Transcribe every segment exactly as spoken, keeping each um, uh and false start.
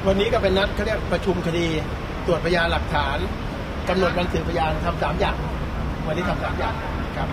วันนี้ก็เป็นนัดเขาเรียกประชุมคดีตรวจพยานหลักฐานกำหนดวันสืบพยานทำสามอย่างวันนี้ทำสามอย่างครับ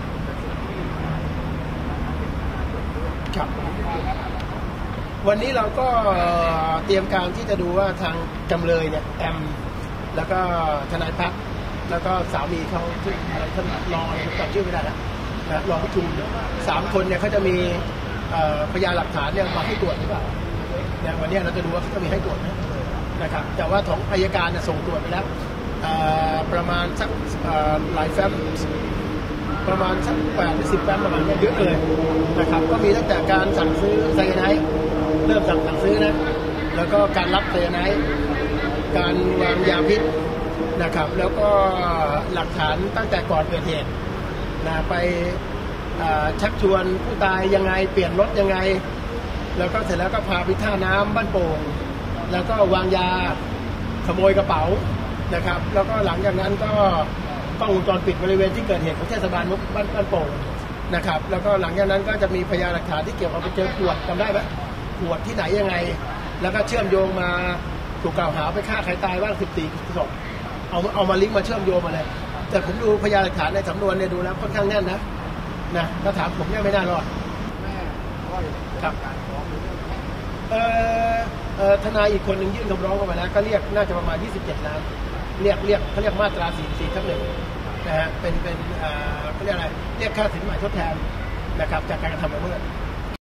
ครับวันนี้เราก็เตรียมการที่จะดูว่าทางจำเลยเนี่ยแอมแล้วก็ทนายพัฒน์แล้วก็สามีเขาชื่ออะไรท่านรองอะไรจำชื่อไม่ได้นะนะรองผู้ชุมสามคนเนี่ยเขาจะมีพยานหลักฐานเนี่ยมาให้ตรวจหรือเปล่าเนี่ยวันนี้เราจะดูว่าเขาจะมีให้ตรวจไหมนะครับแต่ว่าของอัยการเนี่ยส่งตรวจไปแล้วประมาณสักหลายแฟ้มประมาณสักแปดหรือสิบแฟ้มประมาณนี้เยอะเลยนะครับก็มีตั้งแต่การสั่งซื้อไซยาไนด์เริ่มสั่งสั่งซื้อนะแล้วก็การรับไซยาไนด์การวางยาพิษนะครับแล้วก็หลักฐานตั้งแต่ก่อนเกิดเหตุนะไปชักชวนผู้ตายยังไงเปลี่ยนรถยังไงแล้วก็เสร็จแล้วก็พาไปท่าน้ำบ้านโป่งแล้วก็วางยาขโมยกระเป๋านะครับแล้วก็หลังจากนั้นก็กล้องวงจรปิดบริเวณที่เกิดเหตุของเทศบาลบ้านบ้านโป่งนะครับแล้วก็หลังจากนั้นก็จะมีพยานหลักฐานที่เกี่ยวกับไปเจอขวดจำได้ไหมขวดที่ไหนยังไงแล้วก็เชื่อมโยงมาถูกกล่าวหาไปฆ่าใครตายบ้างสิบสี่ศพเอาเอามาลิงก์มาเชื่อมโยงมาเลยแต่ผมดูพยานหลักฐานในสำนวนเนี่ยดูแล้วค่อนข้างแน่นนะนะถ้าถามผมเนี่ยไม่น่ารอดแม่ครับเอ่อเอ่อทนายอีกคนหนึ่งยื่นคำร้องเข้ามาแล้วก็เรียกน่าจะประมาณยี่สิบเจ็ดล้านเรียกเรียกเขาเรียกมาตราสี่สิบสี่ทับหนึ่งนะฮะเป็นเป็นเอ่อเขาเรียกอะไรเรียกค่าสินไหมทดแทนนะครับจากการกระทำละเมิด